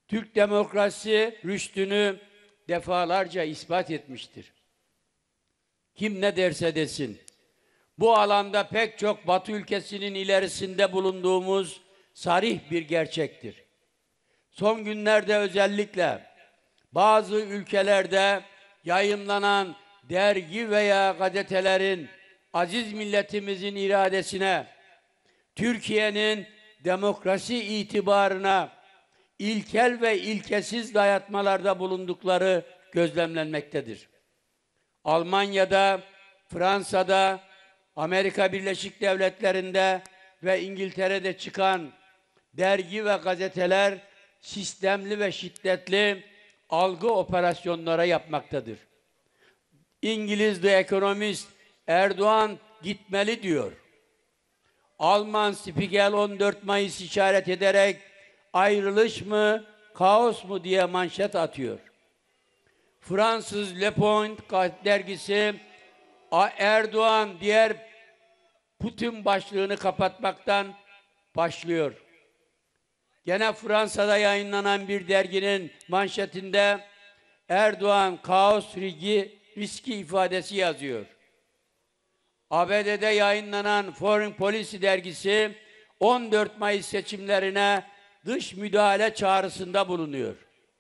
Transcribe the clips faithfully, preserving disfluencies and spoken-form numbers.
Türk demokrasi rüştünü defalarca ispat etmiştir. Kim ne derse desin, bu alanda pek çok Batı ülkesinin ilerisinde bulunduğumuz sarih bir gerçektir. Son günlerde özellikle bazı ülkelerde yayımlanan dergi veya gazetelerin aziz milletimizin iradesine, Türkiye'nin demokrasi itibarına ilkel ve ilkesiz dayatmalarda bulundukları gözlemlenmektedir. Almanya'da, Fransa'da, Amerika Birleşik Devletleri'nde ve İngiltere'de çıkan dergi ve gazeteler sistemli ve şiddetli algı operasyonları yapmaktadır. İngiliz The Economist Erdoğan gitmeli diyor. Alman Spiegel on dört Mayıs işaret ederek ayrılış mı, kaos mu diye manşet atıyor. Fransız Le Point dergisi Erdoğan diğer Putin başlığını kapatmaktan başlıyor. Gene Fransa'da yayınlanan bir derginin manşetinde Erdoğan kaos riski, riski ifadesi yazıyor. A B D'de yayınlanan Foreign Policy dergisi on dört Mayıs seçimlerine dış müdahale çağrısında bulunuyor.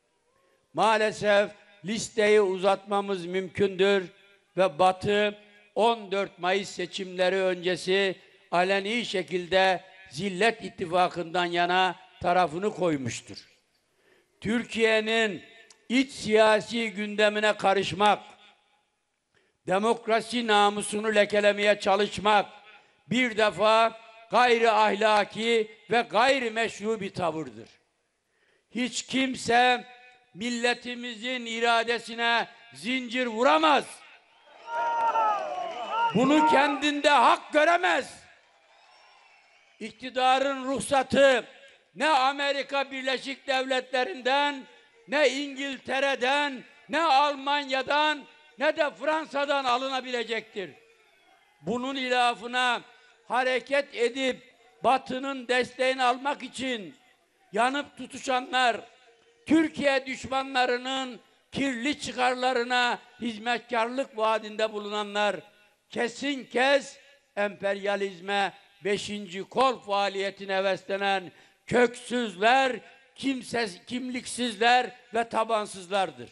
Maalesef listeyi uzatmamız mümkündür ve Batı on dört Mayıs seçimleri öncesi aleni şekilde Zillet İttifakı'ndan yana tarafını koymuştur. Türkiye'nin iç siyasi gündemine karışmak, demokrasi namusunu lekelemeye çalışmak bir defa gayri ahlaki ve gayri meşru bir tavırdır. Hiç kimse milletimizin iradesine zincir vuramaz. Bunu kendinde hak göremez. İktidarın ruhsatı ne Amerika Birleşik Devletleri'nden, ne İngiltere'den, ne Almanya'dan, ne de Fransa'dan alınabilecektir. Bunun ilafına hareket edip Batı'nın desteğini almak için yanıp tutuşanlar, Türkiye düşmanlarının kirli çıkarlarına hizmetkarlık vaadinde bulunanlar, kesin kez emperyalizme beşinci kol faaliyetine heveslenen köksüzler, kimsesiz, kimliksizler ve tabansızlardır.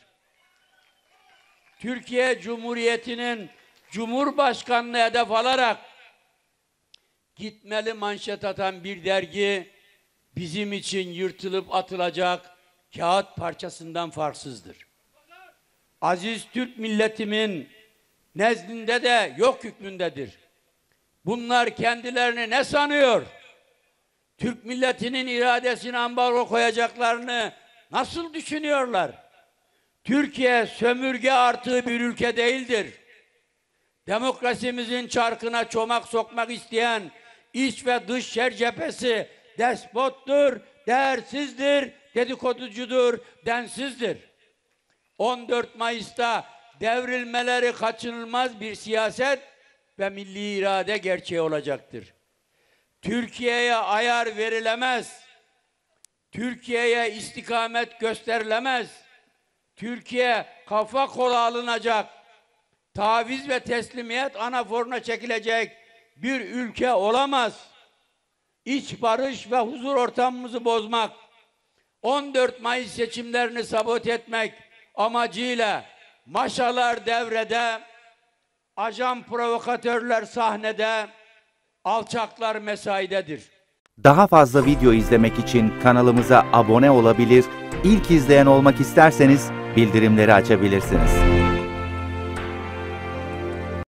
Türkiye Cumhuriyeti'nin Cumhurbaşkanlığı hedef alarak gitmeli manşet atan bir dergi bizim için yırtılıp atılacak kağıt parçasından farksızdır. Aziz Türk milletimin nezdinde de yok hükmündedir. Bunlar kendilerini ne sanıyor? Türk milletinin iradesine ambargo koyacaklarını nasıl düşünüyorlar? Türkiye sömürge artığı bir ülke değildir. Demokrasimizin çarkına çomak sokmak isteyen iç ve dış şer cephesi despottur, değersizdir, dedikoducudur, densizdir. on dört Mayıs'ta devrilmeleri kaçınılmaz bir siyaset ve milli irade gerçeği olacaktır. Türkiye'ye ayar verilemez, Türkiye'ye istikamet gösterilemez, Türkiye kafa kola alınacak, taviz ve teslimiyet anaforuna çekilecek bir ülke olamaz. İç barış ve huzur ortamımızı bozmak, on dört Mayıs seçimlerini sabote etmek amacıyla maşalar devrede, ajan provokatörler sahnede, alçaklar mesaidedir. Daha fazla video izlemek için kanalımıza abone olabilir, ilk izleyen olmak isterseniz bildirimleri açabilirsiniz.